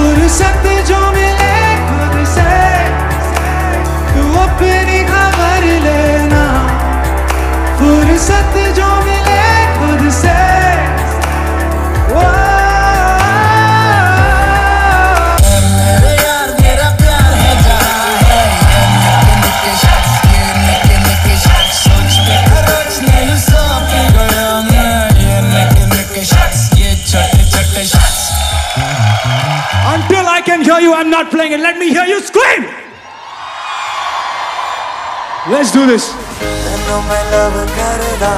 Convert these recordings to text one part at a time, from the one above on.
फुर्सत जो मिले खुद से तू अपनी खबर लेना, फुर्सत जो मिले खुद से मेरे यार मेरा प्यार है जहाँ है निके शख्स सोच के रोज नहीं सो गया मैं, ये निके शख्स, ये छोटे छोटे शख्स। Until I can hear you, I'm not playing it. Let me hear you scream. Let's do this. तैनू मैं लव करदा,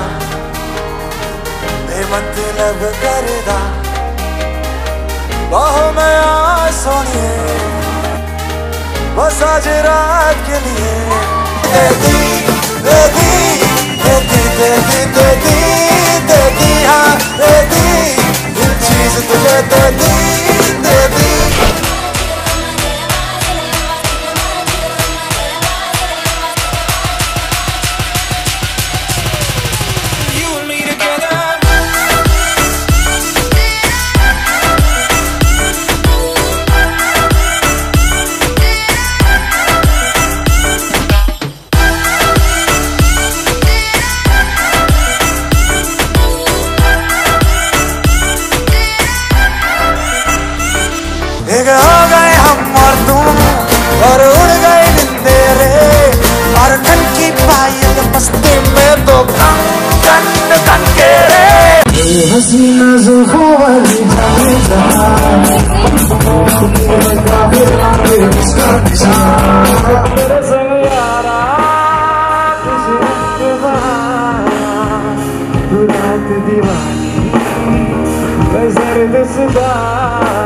बेमतलब करदा, बाहों में आ सोनिए, बस आज रात के लिए। दे दी, दे दी, दे दी, दे दी, दे दी, दे दी, हाँ दे दी, दिल चीज तुझे दे दी, दे दी। एक हो गए हम और तुम और उड़ गए निंदे रे, और ठन की पायल मस्ती में तो कंगन कन के रे। हसीना जुल्फों वाली जाने जा, तेरे संग यारा तुझे तू रात दीवानी, मैं जर्द सुधा